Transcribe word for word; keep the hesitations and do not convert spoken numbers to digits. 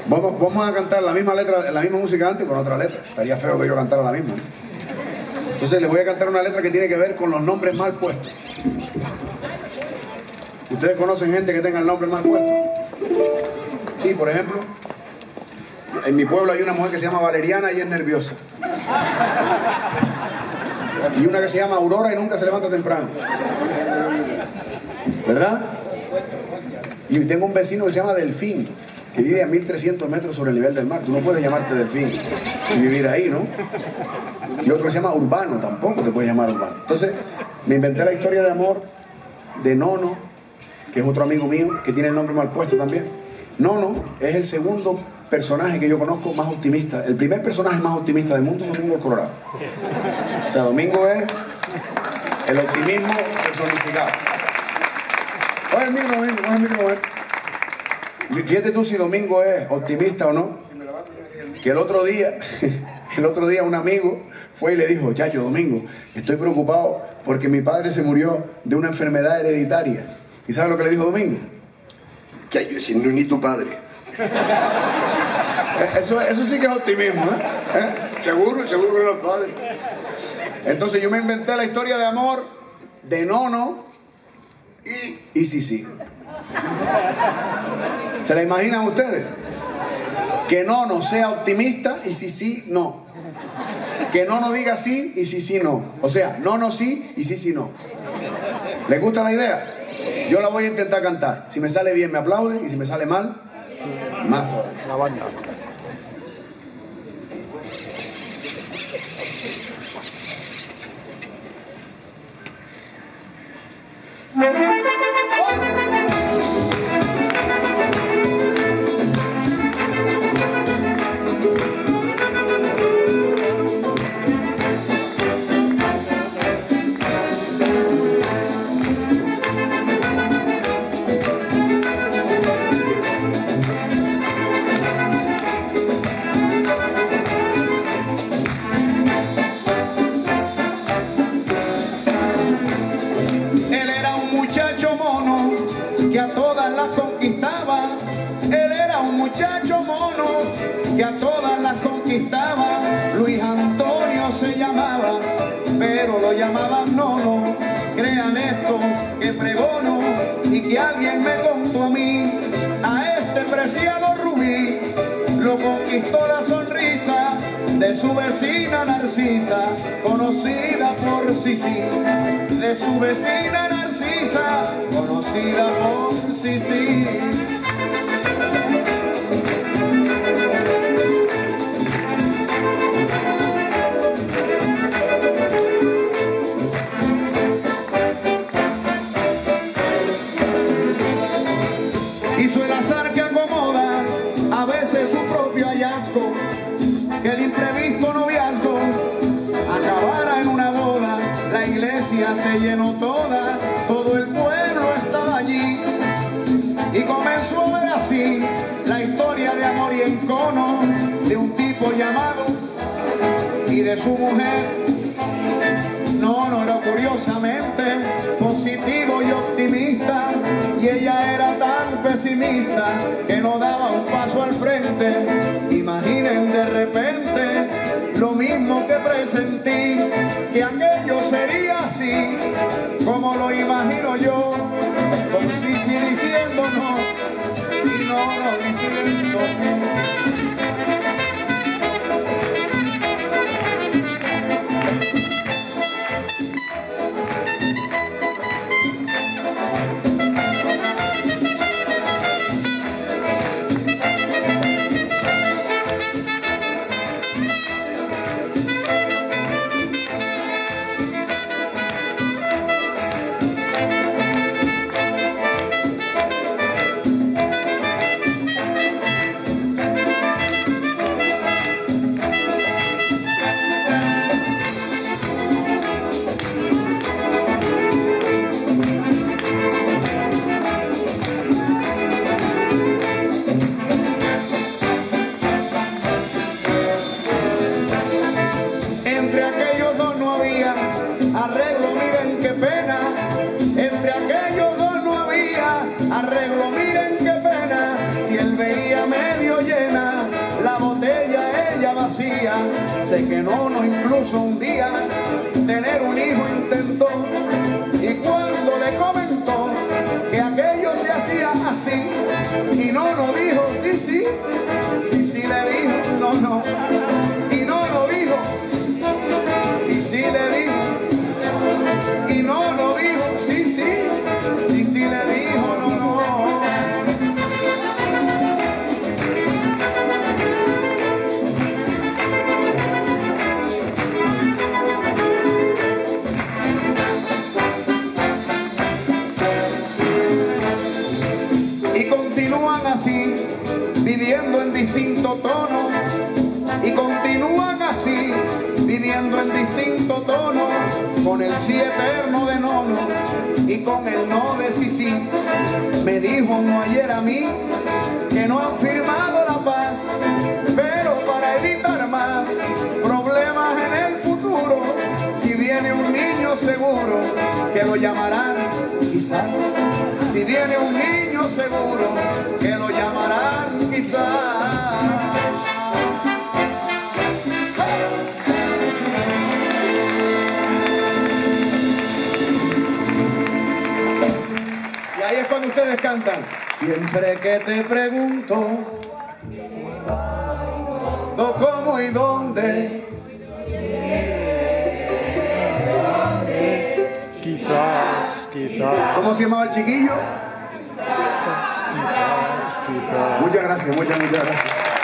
Vamos, vamos a cantar la misma letra, la misma música antes con otra letra. Estaría feo que yo cantara la misma, ¿no? Entonces les voy a cantar una letra que tiene que ver con los nombres mal puestos. ¿Ustedes conocen gente que tenga el nombre mal puesto? Sí, por ejemplo, en mi pueblo hay una mujer que se llama Valeriana y es nerviosa. Y una que se llama Aurora y nunca se levanta temprano. ¿Verdad? Y tengo un vecino que se llama Delfín, que vive a mil trescientos metros sobre el nivel del mar. Tú no puedes llamarte Delfín y vivir ahí, ¿no? Y otro que se llama Urbano, tampoco te puedes llamar Urbano. Entonces, me inventé la historia de amor de Nono, que es otro amigo mío, que tiene el nombre mal puesto también. Nono es el segundo personaje que yo conozco más optimista. El primer personaje más optimista del mundo es Domingo el Colorado. O sea, Domingo es el optimismo personificado. Oye, el micro, Domingo, oye, el micro, oye. Fíjate tú si Domingo es optimista o no. Que el otro día, el otro día un amigo fue y le dijo: Chacho, Domingo, estoy preocupado porque mi padre se murió de una enfermedad hereditaria. ¿Y sabes lo que le dijo Domingo? Chacho, si no es ni tu padre. Eso, eso sí que es optimismo, ¿eh? ¿Eh? Seguro, seguro que no es padre. Entonces yo me inventé la historia de amor de Nono y, y sí, sí. ¿Se la imaginan ustedes? Que Nono sea optimista y sí, sí, no. Que Nono diga sí y sí, sí, no. O sea, Nono sí y sí, sí, no. ¿Les gusta la idea? Yo la voy a intentar cantar. Si me sale bien me aplauden y si me sale mal, más todavía. La banda. Que a todas las conquistaba. Él era un muchacho mono que a todas las conquistaba. Luis Antonio se llamaba, pero lo llamaban Nono. Crean esto que pregono y que alguien me contó a mí. A este preciado rubí lo conquistó la sonrisa de su vecina Narcisa, conocida por Sisi. De su vecina Narcisa, conocida por Sisi. Hizo el azar que acomoda a veces su propio hallazgo, que el imprevisto noviazgo acabara en una boda. La iglesia se llenó toda, todo el pueblo estaba allí y comenzó a ver así la historia de amor y encono de un tipo llamado y de su mujer. No, no era curiosamente positivo y optimista, y ella era tan pesimista que no daba un paso al frente. Imaginen de repente lo mismo que presentí, que aquello sería así, como lo imagino yo, con Sisi diciéndonos y no lo diciendo así. hacía, sé que no, no, incluso un día tener un hijo intentó, y cuando le comentó que aquello se hacía así, y no, no dijo sí, sí, sí, sí le dijo no, no, y no, no dijo sí, sí le dijo, y no, no dijo sí, sí, sí, sí le dijo no, no. Viviendo en distinto tono, y continúan así, viviendo en distinto tono, con el sí eterno de nono y con el no de sí sí. Me dijo no ayer a mí que no han firmado la paz, pero para evitar más problemas en el futuro, si viene un niño seguro que lo llamarán quizás. Si viene un niño seguro que lo llamarán quizás. Y ahí es cuando ustedes cantan. Siempre que te pregunto ¿no cómo y dónde? Quizás, quizás. ¿Cómo se llamaba el chiquillo? Quizás, quizás. Muchas gracias, muchas, muchas gracias.